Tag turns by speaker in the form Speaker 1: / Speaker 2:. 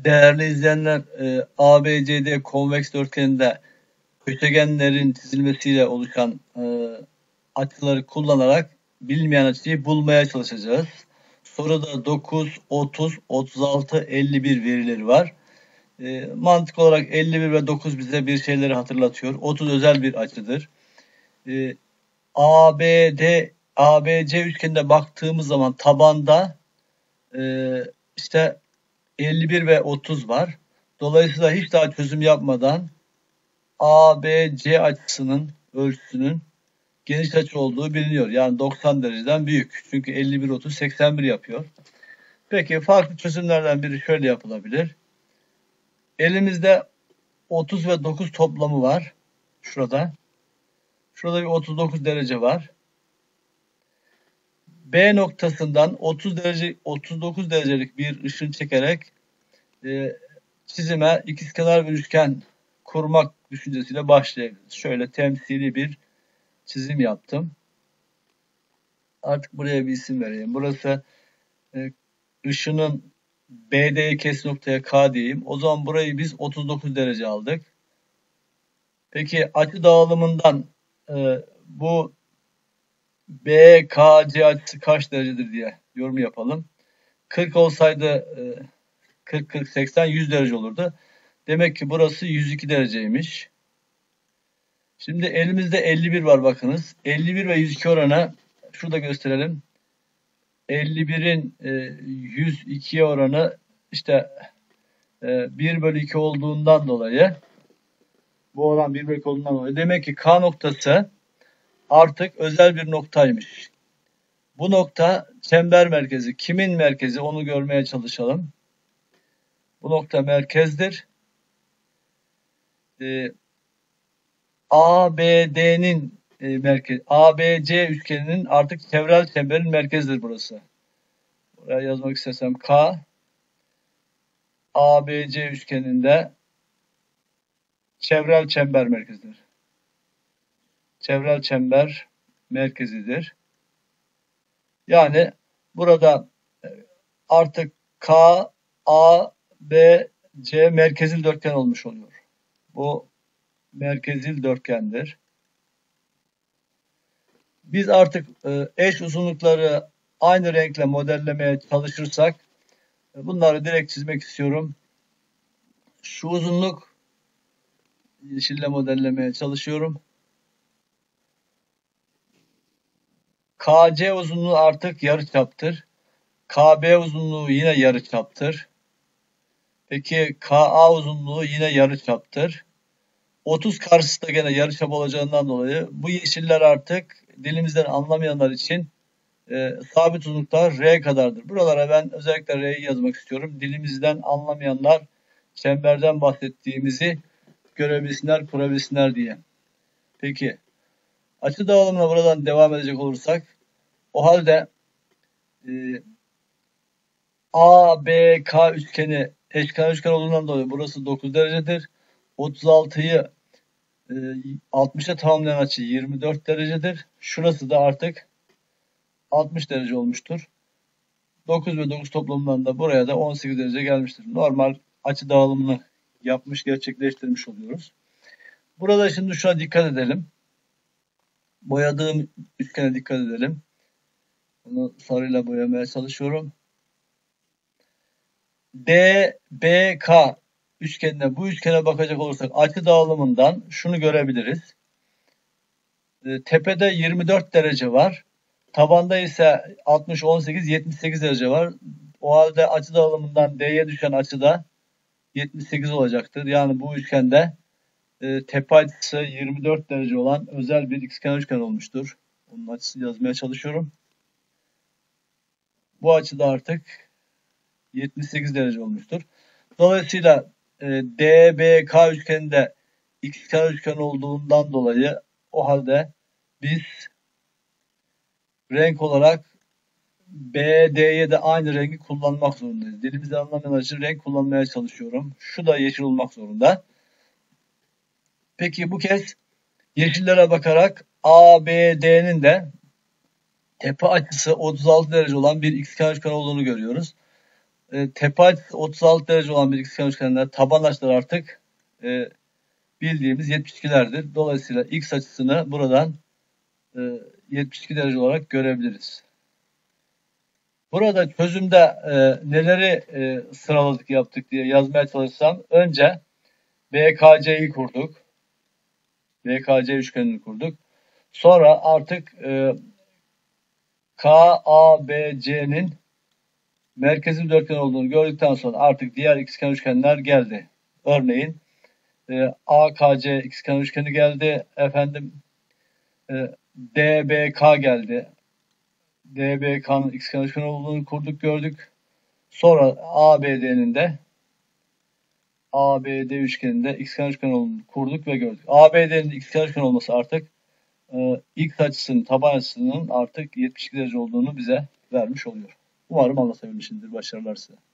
Speaker 1: Değerli izleyenler, ABCD konveks dörtgeninde köşegenlerin çizilmesiyle oluşan açıları kullanarak bilinmeyen açıyı bulmaya çalışacağız. Soruda 9, 30, 36, 51 verileri var. Mantık olarak 51 ve 9 bize bir şeyleri hatırlatıyor. 30 özel bir açıdır. ABC üçgenine baktığımız zaman tabanda işte 51 ve 30 var. Dolayısıyla hiç daha çözüm yapmadan ABC açısının ölçüsünün geniş açı olduğu biliniyor. Yani 90 dereceden büyük. Çünkü 51, 30, 81 yapıyor. Peki farklı çözümlerden biri şöyle yapılabilir. Elimizde 30 ve 9 toplamı var. Şurada. Şurada bir 39 derece var. B noktasından 39 derecelik bir ışın çekerek çizime ikizkenar bir üçgen kurmak düşüncesiyle başlayabiliriz. Şöyle temsili bir çizim yaptım. Artık buraya bir isim vereyim. Burası ışının BD'yi kes noktaya K diyeyim. O zaman burayı biz 39 derece aldık. Peki açı dağılımından bu BKC açısı kaç derecedir diye yorum yapalım. 40 olsaydı 40, 40, 80, 100 derece olurdu. Demek ki burası 102 dereceymiş. Şimdi elimizde 51 var bakınız. 51 ve 102 oranı şurada gösterelim. 51'in 102'ye oranı işte 1 bölü 2 olduğundan dolayı bu oran 1 bölü 2 olduğundan dolayı demek ki K noktası artık özel bir noktaymış. Bu nokta çember merkezi. Kimin merkezi onu görmeye çalışalım. Bu nokta merkezdir. ABD'nin merkez, ABC üçgeninin artık çevrel çemberin merkezidir burası. Buraya yazmak istesem K ABC üçgeninde çevrel çember merkezidir. Çevrel çember merkezidir. Yani burada artık K, A, B, C merkezil dörtgen olmuş oluyor. Bu merkezil dörtgendir. Biz artık eş uzunlukları aynı renkle modellemeye çalışırsak bunları direkt çizmek istiyorum. Şu uzunluk yeşille modellemeye çalışıyorum. KC uzunluğu artık yarıçaptır. KB uzunluğu yine yarıçaptır. Peki KA uzunluğu yine yarıçaptır. 30 karşısı da gene yarıçap olacağından dolayı bu yeşiller artık dilimizden anlamayanlar için sabit uzunluklar R kadardır. Buralara ben özellikle R'yi yazmak istiyorum. Dilimizden anlamayanlar çemberden bahsettiğimizi görebilsinler, kurabilsinler diye. Peki açı dağılımına buradan devam edecek olursak o halde ABK üçgeni eşkenar üçgen olduğundan dolayı burası 9 derecedir. 36'yı 60'a tamamlayan açı 24 derecedir. Şurası da artık 60 derece olmuştur. 9 ve 9 toplamından da buraya da 18 derece gelmiştir. Normal açı dağılımını yapmış, gerçekleştirmiş oluyoruz. Burada şimdi şuna dikkat edelim. Boyadığım üçgene dikkat edelim. Bunu sarıyla boyamaya çalışıyorum. DBK üçgenine, bu üçgene bakacak olursak açı dağılımından şunu görebiliriz. Tepede 24 derece var. Tabanda ise 60, 18, 78 derece var. O halde açı dağılımından D'ye düşen açı da 78 olacaktır. Yani bu üçgende tepe açısı 24 derece olan özel bir ikizkenar üçgen olmuştur. Onun açısını yazmaya çalışıyorum. Bu açı da artık 78 derece olmuştur. Dolayısıyla DBK üçgeninde ikizkenar üçgen olduğundan dolayı o halde biz renk olarak BD'ye de aynı rengi kullanmak zorundayız. Dilimizde anlamayan için renk kullanmaya çalışıyorum. Şu da yeşil olmak zorunda. Peki bu kez yeşillere bakarak ABD'nin de tepe açısı 36 derece olan bir ikizkenar üçgen olduğunu görüyoruz. tepe açısı 36 derece olan bir ikizkenar üçgenler taban açıları artık bildiğimiz 72'lerdir. Dolayısıyla x açısını buradan 72 derece olarak görebiliriz. Burada çözümde neleri sıraladık yaptık diye yazmaya çalışsam, önce BKC'yi kurduk. BKC üçgenini kurduk. Sonra artık KABC'nin merkezi bir dörtgen olduğunu gördükten sonra artık diğer ikizkenar üçgenler geldi. Örneğin AKC ikizkenar üçgeni geldi. DBK geldi. DBK'nın ikizkenar üçgen olduğunu kurduk, gördük. Sonra ABD'nin de ABD üçgeninde ikizkenar üçgen olduğunu kurduk ve gördük. ABD'nin ikizkenar üçgen olması artık x açısının, taban açısının artık 72 derece olduğunu bize vermiş oluyor. Umarım anlatabilmişimdir. Başarılar size.